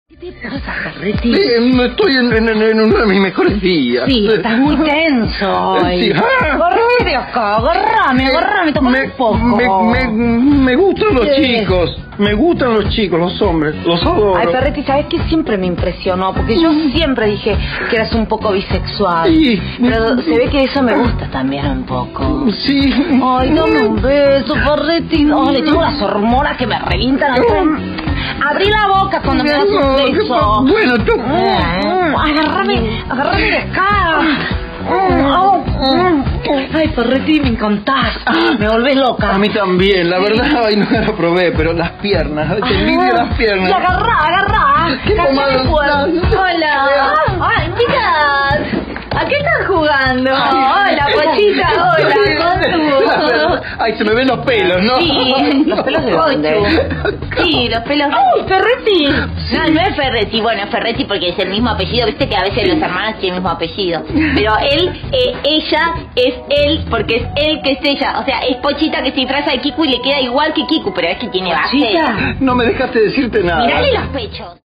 ¿Qué te pasa, Ferretti? Estoy en uno de mis mejores días. Sí, estás muy tenso hoy. Sí. Correte de acá, agarrame, toma un poco. Me gustan los ¿Qué? chicos. Me gustan los chicos, los hombres. Los adoro. Ay, Ferretti, ¿sabes qué? Siempre me impresionó, porque yo siempre dije que eras un poco bisexual. Sí. Pero se ve que eso me gusta también un poco. Sí. Ay, dame un beso, Ferretti. Ay, le tengo las hormonas que me revientan al frente. Abrí la boca cuando me das un beso. Bueno, tú... Agárrame de acá. Ay, Ferretti, me encantás. Me volvés loca. A mí también, la verdad, hoy no lo probé, pero las piernas, te envidio las piernas. Agarrá. ¿Qué pomada? Hola. Ay, chicas. ¿A qué están jugando? Hola, Pochita, hola. ¿Cómo Ay, se me ven los pelos, ¿no? Sí, ¿Los pelos de dónde? Sí, los pelos. ¡Ay, Ferretti! No es Ferretti, bueno, es Ferretti porque es el mismo apellido, viste que a veces los hermanos tienen el mismo apellido. Pero él, ella, es él, porque es él que es ella. O sea, es Pochita que se disfraza de Kiku y le queda igual que Kiku, pero es que tiene base. ¿Pochita? No me dejaste decirte nada. Mirale los pechos.